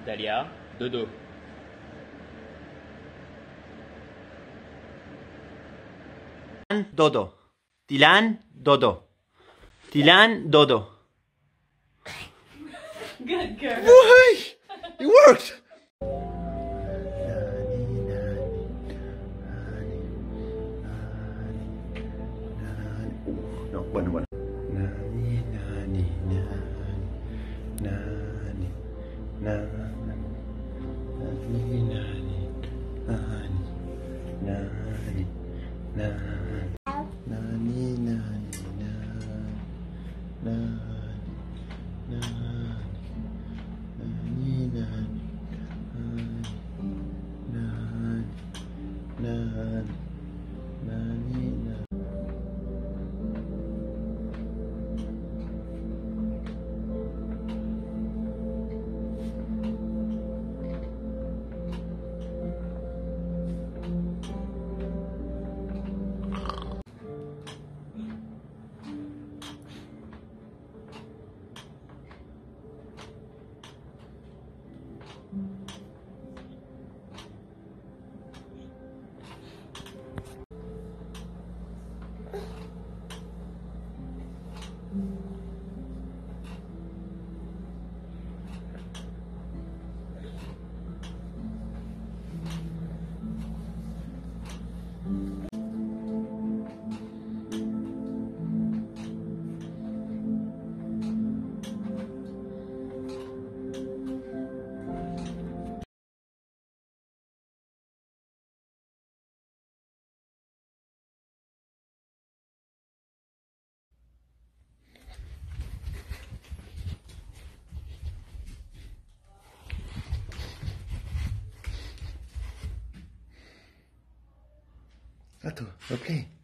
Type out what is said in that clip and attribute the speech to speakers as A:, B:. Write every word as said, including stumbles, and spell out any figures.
A: Dalia, dodo.
B: Dodo. Dilan, dodo. Dilan, dodo.
C: Good girl.
B: Why? It worked! No, bueno, bueno. Nani, nani, nani, nani, nani, nani, nani, nani, nani, nani, nani, nani, Gato, go play.